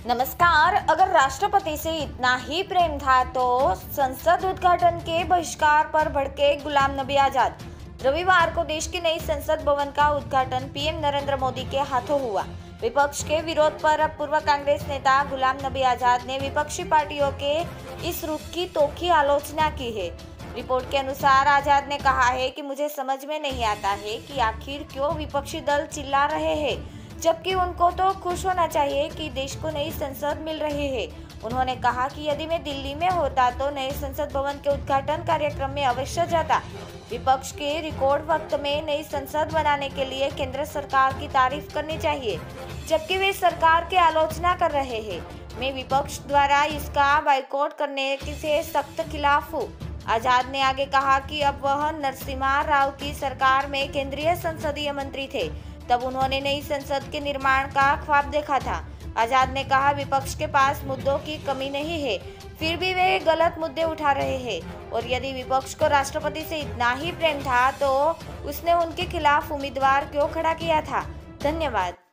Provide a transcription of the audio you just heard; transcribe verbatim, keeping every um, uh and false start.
नमस्कार। अगर राष्ट्रपति से इतना ही प्रेम था तो संसद उद्घाटन के बहिष्कार पर भड़के गुलाम नबी आजाद। रविवार को देश की नई संसद भवन का उद्घाटन पीएम नरेंद्र मोदी के हाथों हुआ। विपक्ष के विरोध पर अब पूर्व कांग्रेस नेता गुलाम नबी आजाद ने विपक्षी पार्टियों के इस रुख की तीखी आलोचना की है। रिपोर्ट के अनुसार आजाद ने कहा है कि मुझे समझ में नहीं आता है कि आखिर क्यों विपक्षी दल चिल्ला रहे हैं, जबकि उनको तो खुश होना चाहिए कि देश को नई संसद मिल रही है। उन्होंने कहा कि यदि मैं दिल्ली में होता तो नए संसद भवन के उद्घाटन कार्यक्रम में अवश्य जाता। विपक्ष के रिकॉर्ड वक्त में नई संसद बनाने के लिए केंद्र सरकार की तारीफ करनी चाहिए, जबकि वे सरकार की आलोचना कर रहे हैं। मैं विपक्ष द्वारा इसका बाइकआउट करने से सख्त खिलाफ हूँ। आजाद ने आगे कहा कि अब वह नरसिम्हा राव की सरकार में केंद्रीय संसदीय मंत्री थे, तब उन्होंने नई संसद के निर्माण का ख्वाब देखा था। आजाद ने कहा, विपक्ष के पास मुद्दों की कमी नहीं है, फिर भी वे गलत मुद्दे उठा रहे हैं। और यदि विपक्ष को राष्ट्रपति से इतना ही प्रेम था तो उसने उनके खिलाफ उम्मीदवार क्यों खड़ा किया था। धन्यवाद।